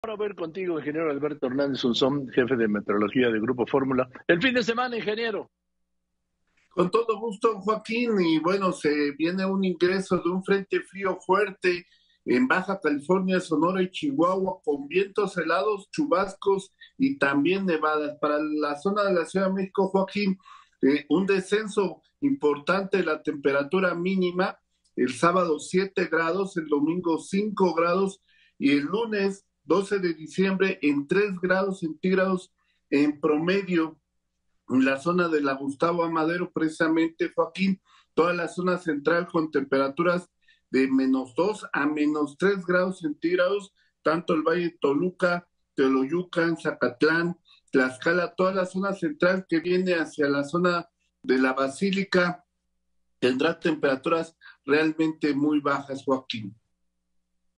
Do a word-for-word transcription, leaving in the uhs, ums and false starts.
Ahora ver contigo, ingeniero Alberto Hernández Unzón, jefe de meteorología de Grupo Fórmula. El fin de semana, ingeniero. Con todo gusto, Joaquín, y bueno, se viene un ingreso de un frente frío fuerte en Baja California, Sonora y Chihuahua, con vientos helados, chubascos y también nevadas. Para la zona de la Ciudad de México, Joaquín, eh, un descenso importante de la temperatura mínima, el sábado siete grados, el domingo cinco grados y el lunes doce de diciembre en tres grados centígrados en promedio en la zona de la Gustavo Amadero, precisamente, Joaquín, toda la zona central con temperaturas de menos dos a menos tres grados centígrados, tanto el Valle de Toluca, Teoloyucan, Zacatlán, Tlaxcala, toda la zona central que viene hacia la zona de la Basílica, tendrá temperaturas realmente muy bajas, Joaquín.